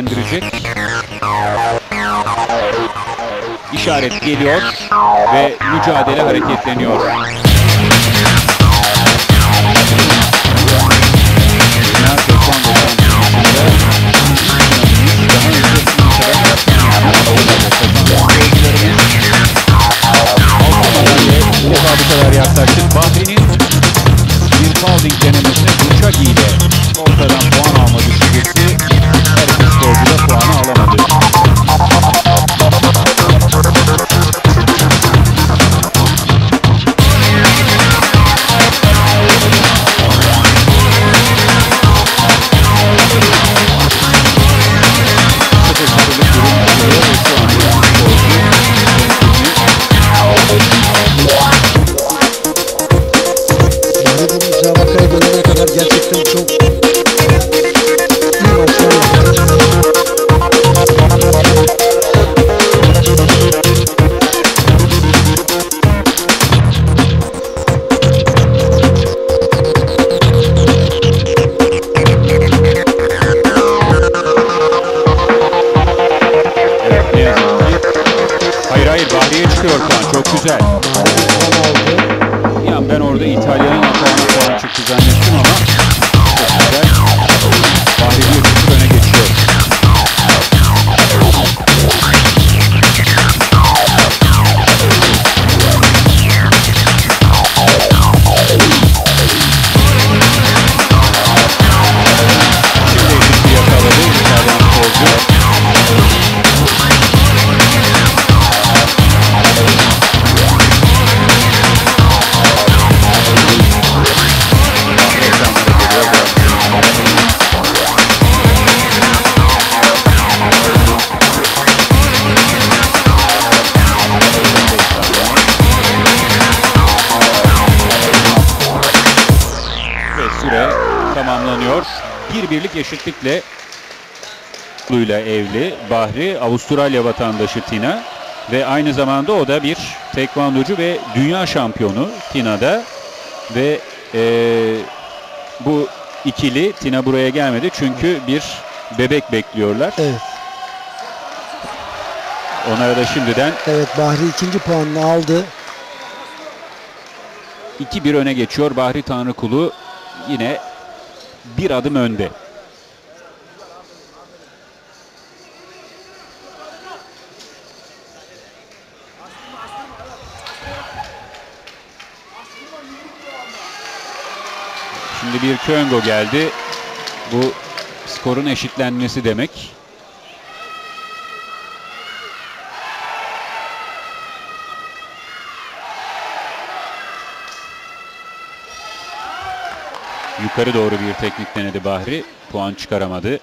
değerlendirecek. İşaret geliyor ve mücadele hareketleniyor. Dünya Tekvando Şampiyonası'nda daha önce bu kadar yaklaştık. Bahri'nin bir founding denemesine Burçagi ile ortadan puan alma düşüncesi, her iki sporcu da puanı alamadı. Gerçekten çok iyi maçlar yaptı. Evet, ne yazık ki. Hayır, Bahri'ye çıkıyor puan. Çok güzel. Yani ben orada İtalya'nın hatağına puan çıktı zannettim ama çok güzel. Bahri 1-0 öne geçiyor. Şimdi eşitliği yakaladı İtalyan sporcu. Süre tamamlanıyor. 1-1'lik eşitlikle evli Bahri, Avustralya vatandaşı Tina ve aynı zamanda o da bir tekvandocu ve dünya şampiyonu Tina'da ve bu ikili, Tina buraya gelmedi çünkü bir bebek bekliyorlar. Evet. Onlara da şimdiden Bahri ikinci puanını aldı. 2-1 öne geçiyor. Bahri Tanrıkulu yine bir adım önde. Şimdi bir Köngo geldi. Bu skorun eşitlenmesi demek. Yukarı doğru bir teknik denedi Bahri. Puan çıkaramadı.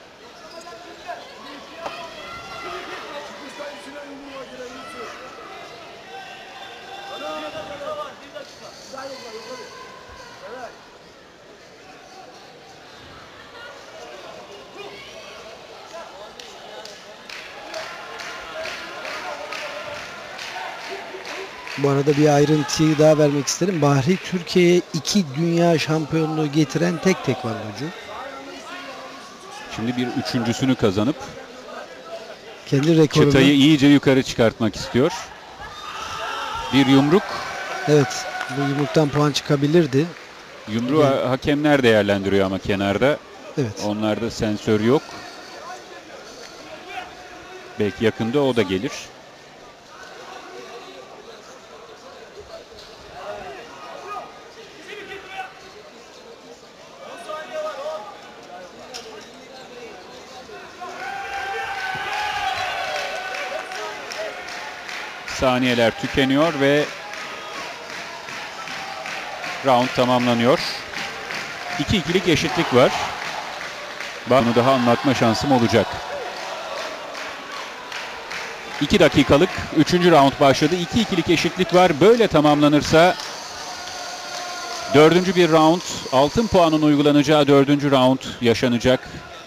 Bu arada bir ayrıntıyı daha vermek isterim. Bahri Türkiye'ye 2 dünya şampiyonluğu getiren tek tekvandocu. Şimdi bir üçüncüsünü kazanıp kendi rekorunu, çıtayı iyice yukarı çıkartmak istiyor. Bir yumruk. Evet, bu yumruktan puan çıkabilirdi. Yumruğu hakemler değerlendiriyor ama kenarda. Evet. Onlarda sensör yok. Belki yakında o da gelir. Saniyeler tükeniyor ve round tamamlanıyor. 2-2'lik eşitlik var. Bunu daha anlatma şansım olacak. 2 dakikalık 3. round başladı. 2-2'lik eşitlik var. Böyle tamamlanırsa 4. bir round, altın puanın uygulanacağı 4. round yaşanacak.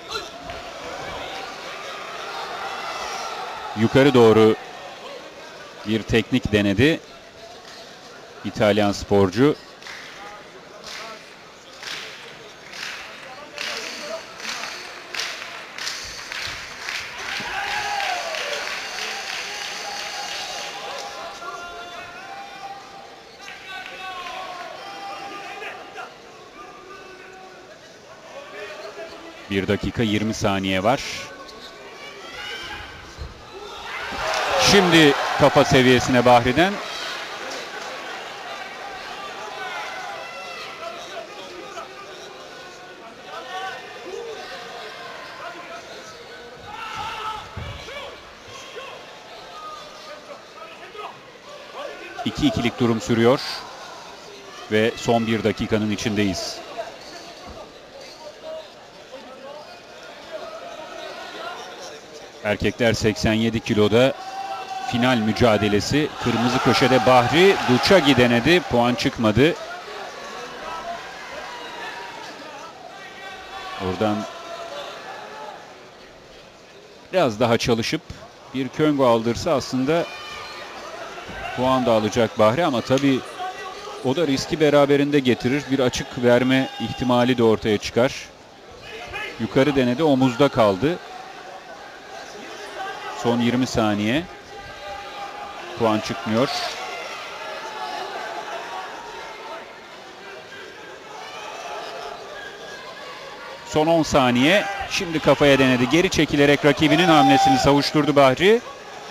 Yukarı doğru bir teknik denedi İtalyan sporcu. 1 dakika 20 saniye var. Şimdi kafa seviyesine Bahri'den. İki ikilik durum sürüyor ve son 1 dakikanın içindeyiz. Erkekler 87 kiloda final mücadelesi. Kırmızı köşede Bahri Duçagi denedi. Puan çıkmadı. Oradan biraz daha çalışıp bir Köngo aldırsa aslında puan da alacak Bahri, ama tabii o da riski beraberinde getirir. Bir açık verme ihtimali de ortaya çıkar. Yukarı denedi, omuzda kaldı. Son 20 saniye. Puan çıkmıyor. Son 10 saniye. Şimdi kafaya denedi. Geri çekilerek rakibinin hamlesini savuşturdu Bahri.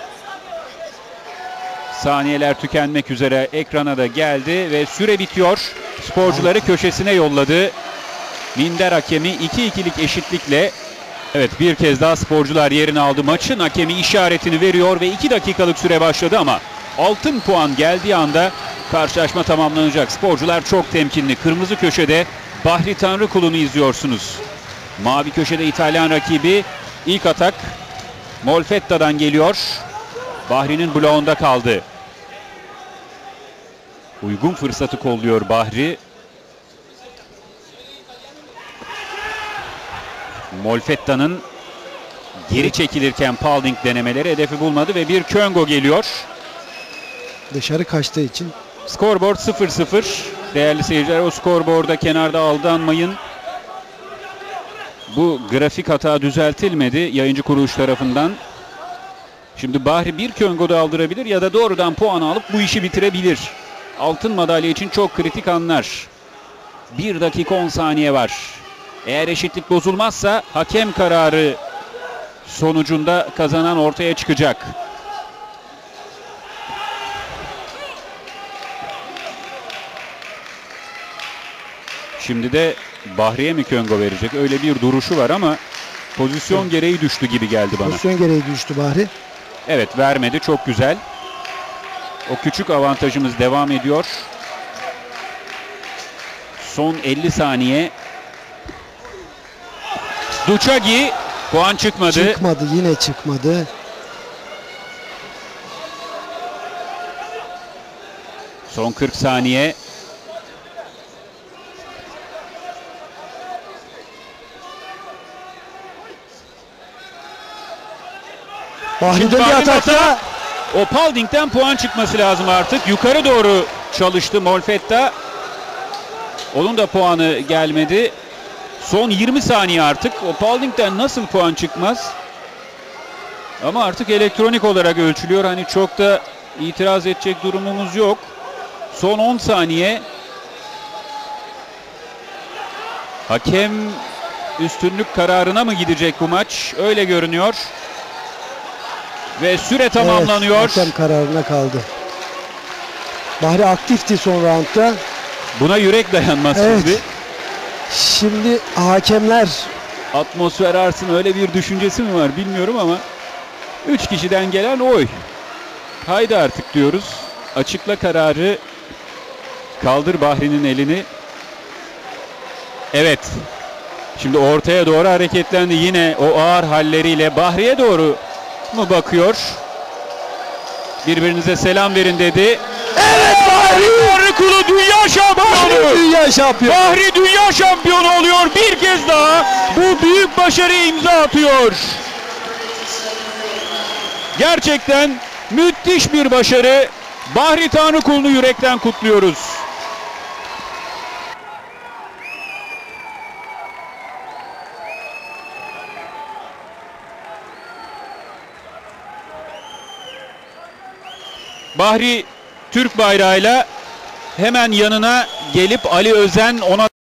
Saniyeler tükenmek üzere, ekrana da geldi ve süre bitiyor. Sporcuları köşesine yolladı. Minder hakemi 2-2'lik eşitlikle. Evet, bir kez daha sporcular yerini aldı. Maçın hakemi işaretini veriyor ve 2 dakikalık süre başladı ama altın puan geldiği anda karşılaşma tamamlanacak. Sporcular çok temkinli. Kırmızı köşede Bahri Tanrıkulu'nu izliyorsunuz. Mavi köşede İtalyan rakibi. İlk atak Molfetta'dan geliyor. Bahri'nin bloğunda kaldı. Uygun fırsatı kolluyor Bahri. Molfetta'nın geri çekilirken Paulding denemeleri hedefi bulmadı ve bir Köngo geliyor. Dışarı kaçtığı için. Scoreboard 0-0. Değerli seyirciler, o scoreboard'a kenarda aldanmayın. Bu grafik hata düzeltilmedi yayıncı kuruluş tarafından. Şimdi Bahri bir Köngo da aldırabilir ya da doğrudan puan alıp bu işi bitirebilir. Altın madalya için çok kritik anlar. 1 dakika 10 saniye var. Eğer eşitlik bozulmazsa hakem kararı sonucunda kazanan ortaya çıkacak. Şimdi de Bahri'ye mi Köngo verecek? Öyle bir duruşu var ama pozisyon gereği düştü gibi geldi bana. Pozisyon gereği düştü Bahri. Evet, vermedi. Çok güzel. O küçük avantajımız devam ediyor. Son 50 saniye. Duçagi, puan çıkmadı. Çıkmadı, yine çıkmadı. Son 40 saniye. Bahri döndü atakta. O Paulding'den puan çıkması lazım artık. Yukarı doğru çalıştı Molfetta. Onun da puanı gelmedi. Son 20 saniye artık. O Paulding'den nasıl puan çıkmaz? Ama artık elektronik olarak ölçülüyor. Hani çok da itiraz edecek durumumuz yok. Son 10 saniye. Hakem üstünlük kararına mı gidecek bu maç? Öyle görünüyor. Ve süre tamamlanıyor. Evet, hakem kararına kaldı. Bahri aktifti son roundda. Buna yürek dayanmaz evet. şimdi. Şimdi hakemler. Atmosfer arsın, öyle bir düşüncesi mi var bilmiyorum ama 3 kişiden gelen oy. Haydi artık diyoruz. Açıkla kararı. Kaldır Bahri'nin elini. Evet. Şimdi ortaya doğru hareketlendi. Yine o ağır halleriyle Bahri'ye doğru mu bakıyor? Birbirinize selam verin dedi. Evet, Bahri! Tanrıkulu dünya şampiyonu! Bahri dünya şampiyonu! Bahri dünya şampiyonu oluyor. Bir kez daha bu büyük başarıya imza atıyor. Gerçekten müthiş bir başarı. Bahri Tanrıkulu'nu yürekten kutluyoruz. Bahri Türk bayrağıyla hemen yanına gelip Ali Özen ona